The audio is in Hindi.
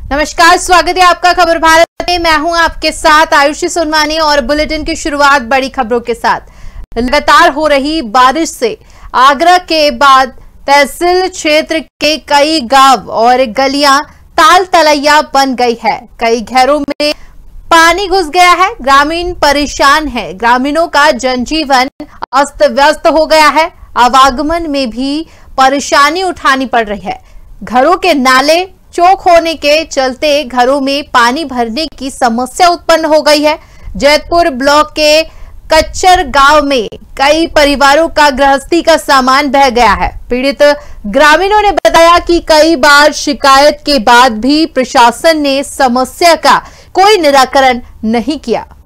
नमस्कार, स्वागत है आपका खबर भारत में। मैं हूं आपके साथ आयुषी सोनवानी और बुलेटिन की शुरुआत बड़ी खबरों के साथ। लगातार हो रही बारिश से आगरा के बाद तहसील क्षेत्र के कई गांव और गलियां ताल तलैया बन गई है। कई घरों में पानी घुस गया है, ग्रामीण परेशान है। ग्रामीणों का जनजीवन अस्त व्यस्त हो गया है। आवागमन में भी परेशानी उठानी पड़ रही है। घरों के नाले चौक होने के चलते घरों में पानी भरने की समस्या उत्पन्न हो गई है। जैतपुर ब्लॉक के कच्चर गांव में कई परिवारों का गृहस्थी का सामान बह गया है। पीड़ित ग्रामीणों ने बताया कि कई बार शिकायत के बाद भी प्रशासन ने समस्या का कोई निराकरण नहीं किया।